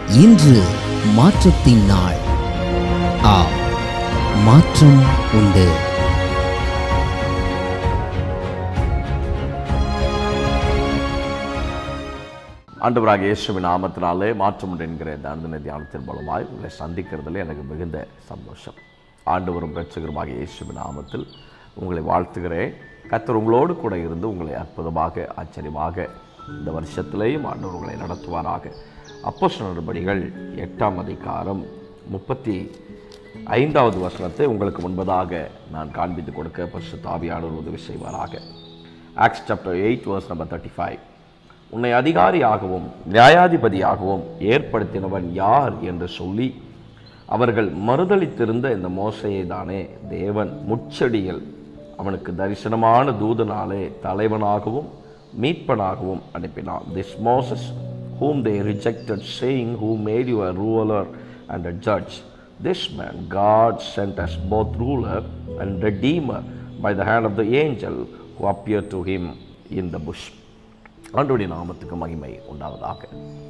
இன்று மாற்றத்தின் நாள். ஆம், மாற்றம் உண்டு. ஆண்டவராக இயேசுவின் நாமத்தினாலே மாற்றம் உண்டு என்கிற இந்த அனுதின தியானத்தின் மூலமாய் உங்களை சந்திக்கிறதுல எனக்கு மிகுந்த சந்தோஷம். ஆண்டவரும் இரட்சகருமாக இயேசுவின் நாமத்தில் உங்களை வாழ்த்துகிறேன். கர்த்தர் உங்களோடு கூட இருந்து உங்களை அற்புதமாக ஆச்சரியமாக இந்த வருஷத்திலேயும் ஆண்டவர் உங்களை நடத்துவாராக. அப்போஸ்தலர் நடபடிகள் 8ஆம் அதிகாரம் 35வது வசனத்தை உங்களுக்கு முன்பதாக நான் காண்பித்து கொடுக்க பரிசுத்த ஆவியானவர் உதவி செய்வாராக. Acts chapter 8 verse number 35. உன்னை அதிகாரியாகவும் நியாயாதிபதியாகவும் ஏற்படுத்தினவன் யார் என்று சொல்லி அவர்கள் மறுதலித்திருந்த இந்த மோசையை தானே தேவன் முச்செடியில் அவனுக்கு தரிசனமான தூதனாலே தலைவனாகவும் மீட்பனாகவும் அனுப்பினான். This Moses whom they rejected, saying, who made you a ruler and a judge? This man God sent as both ruler and redeemer by the hand of the angel who appeared to him in the bush. ஆண்டவருடைய நாமத்துக்கு மகிமை உண்டாவதாக.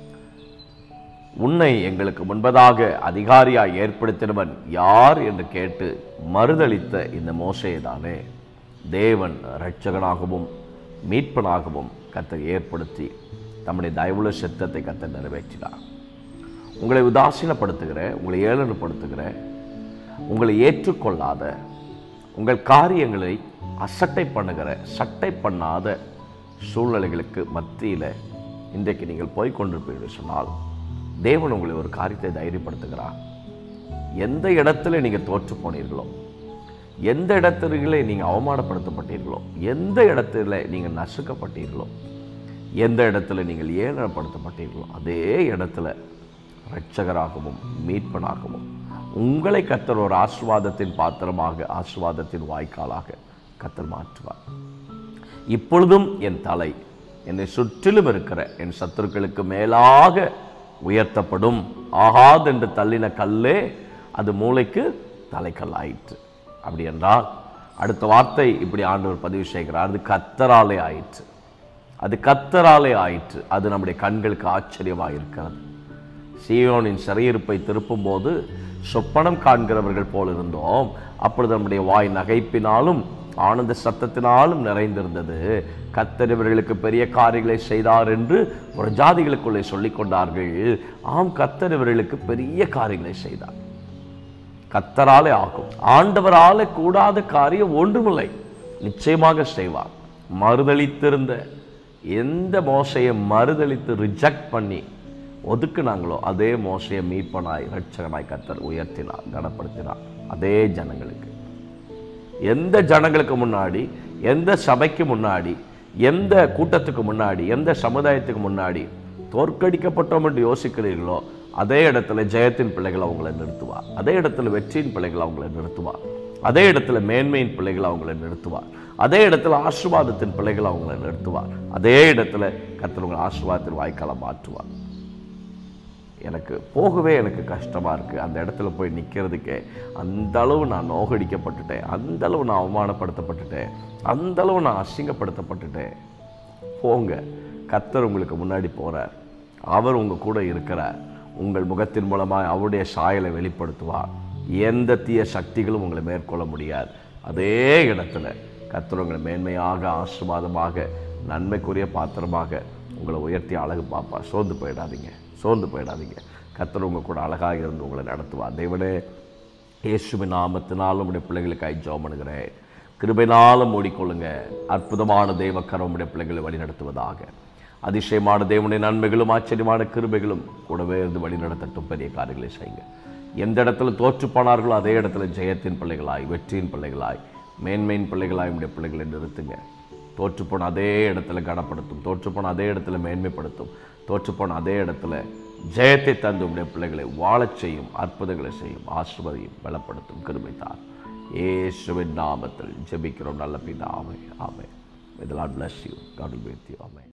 உன்னை எங்களுக்கு முன்பதாக அதிகாரியாய் ஏற்படுத்தினவன் யார் என்று கேட்டு மறுதலித்த இந்த மோசையை தானே தேவன் இரட்சகனாகவும் மீட்பனாகவும் கர்த்தர் ஏற்படுத்தி தம்முடைய தயவுள்ள சித்தத்தை கர்த்தர் நிறைவேற்றினார். உங்களை உதாசீனப்படுத்துகிற, உங்களை ஏளனப்படுத்துகிற, உங்களை ஏற்றுக்கொள்ளாத, உங்கள் காரியங்களை அசட்டை பண்ணுகிற, சட்டை பண்ணாத சூழ்நிலைகளுக்கு மத்தியில் இன்றைக்கு நீங்கள் போய்கொண்டிருப்பீர்கள் சொன்னால் தேவன் உங்களை ஒரு காரியத்தை தைரியப்படுத்துகிறார். எந்த இடத்துல நீங்கள் தோற்று போனீர்களோ, எந்த இடத்துல நீங்கள் அவமானப்படுத்தப்பட்டீர்களோ, எந்த இடத்துல நீங்கள் நசுக்கப்பட்டீர்களோ, எந்த இடத்துல நீங்கள் ஏளனப்படுத்தப்பட்டீர்களோ அதே இடத்துல இரட்சகராகவும் மீட்பனாகவும் உங்களை கர்த்தர் ஒரு ஆசீர்வாதத்தின் பாத்திரமாக, ஆசீர்வாதத்தின் வாய்க்காலாக கர்த்தர் மாற்றுவார். இப்பொழுதும் என் தலை என்னை சுற்றிலும் இருக்கிற என் சத்துருக்களுக்கு மேலாக உயர்த்தப்படும். ஆகாதென்று தள்ளின கல்லே அது மூளைக்கு தலைக்கல்லாயிற்று. அப்படி என்றால் அடுத்த வார்த்தை இப்படி ஆண்டவர் பதிவு செய்கிறார், அது கர்த்தராலே ஆயிற்று, அது கர்த்தராலே ஆயிற்று. அது நம்முடைய கண்களுக்கு ஆச்சரியமாக இருக்கிறது. சீயோனின் சிறையிருப்பை திருப்பும் போது சொப்பனம் காண்கிறவர்கள் போல் இருந்தோம். அப்பொழுது நம்முடைய வாய் நகைப்பினாலும் ஆனந்த சத்தத்தினாலும் நிறைந்திருந்தது. கர்த்தர் இவர்களுக்கு பெரிய காரியங்களை செய்தார் என்று ஒரு ஜாதிகளுக்குள்ளே சொல்லிக் கொண்டார்கள். ஆம், கர்த்தர் இவர்களுக்கு பெரிய காரியங்களை செய்தார். கர்த்தராலே ஆகும். ஆண்டவராலே கூடாத காரியம் ஒன்றுமில்லை, நிச்சயமாக செய்வார். மறுதலித்திருந்த எந்த மோசையை மறுதலித்து ரிஜெக்ட் பண்ணி ஒதுக்குனாங்களோ அதே மோசையை மீட்பனாய் இரட்சகனாய் கர்த்தர் உயர்த்தினார், கனப்படுத்தினார். அதே ஜனங்களுக்கு, எந்த ஜனங்களுக்கு முன்னாடி, எந்த சபைக்கு முன்னாடி, எந்த கூட்டத்துக்கு முன்னாடி, எந்த சமுதாயத்துக்கு முன்னாடி தோற்கடிக்கப்பட்டோம் என்று யோசிக்கிறீர்களோ அதே இடத்துல ஜெயத்தின் பிள்ளைகள் அவங்களை நிறுத்துவார். அதே இடத்துல வெற்றியின் பிள்ளைகள் அவங்களை நிறுத்துவார். அதே இடத்துல மேன்மையின் பிள்ளைகள் அவங்களை நிறுத்துவார். அதே இடத்துல ஆசீர்வாதத்தின் பிள்ளைகள் அவங்களை நிறுத்துவார். அதே இடத்துல கர்த்தர் உங்கள் ஆசீர்வாதத்தின் வாய்க்காலம் மாற்றுவார். எனக்கு கஷ்டமாக இருக்குது. அந்த இடத்துல போய் நிற்கிறதுக்கே அந்த அளவு நான் நோகடிக்கப்பட்டுட்டேன், அந்த அளவு நான் அவமானப்படுத்தப்பட்டுட்டேன், அந்த அளவு நான் அசிங்கப்படுத்தப்பட்டுட்டேன். போங்க, கர்த்தர் உங்களுக்கு முன்னாடி போகிறார். அவர் உங்கள் கூட இருக்கிறார். உங்கள் முகத்தின் மூலமாக அவருடைய சாயலை வெளிப்படுத்துவார். எந்த தீய சக்திகளும் உங்களை மேற்கொள்ள முடியாது. அதே இடத்துல கர்த்தர் உங்களை மேன்மையாக, ஆசீர்வாதமாக, நன்மைக்குரிய பாத்திரமாக உங்களை உயர்த்தி அழகு பார்ப்பார். சோர்ந்து போயிடாதீங்க. கர்த்தர் உங்கள் கூட அழகாக இருந்து உங்களை நடத்துவார். தேவனே, இயேசுவின் நாமத்தினாலும் உடைய பிள்ளைகளுக்காய் ஜெபம் பண்ணுகிறேன். கிருபையினாலும் மூடிக்கொள்ளுங்க. அற்புதமான தேவக்கரம் உடைய பிள்ளைகளை வழி நடத்துவதாக. அதிசயமான தேவனுடைய நன்மைகளும் ஆச்சரியமான கிருபைகளும் கூடவே இருந்து வழி நடத்தட்டும். பெரிய காரியங்களை செய்யுங்க. எந்த இடத்துல தோற்று போனார்களோ அதே இடத்துல ஜெயத்தின் பிள்ளைகளாய், வெற்றியின் பிள்ளைகளாய், மேன்மையின் பிள்ளைகளாய் உடைய பிள்ளைகளை நிறுத்துங்க. தோற்றுப்போன அதே இடத்துல கனப்படுத்தும், தோற்றுப்போன அதே இடத்துல மேன்மைப்படுத்தும், தோற்றுப்போன அதே இடத்துல ஜெயத்தை தந்து உடைய பிள்ளைகளை வாழச் செய்யும், அற்புதங்களை செய்யும், ஆசீர்வதியும், பலப்படுத்தும். கிருபை தார். இயேசுவின் நாமத்தில் ஜெபிக்கிறோம் நல்ல பிதாவே. ஆமென். May the Lord bless you. God will be with you. Amen.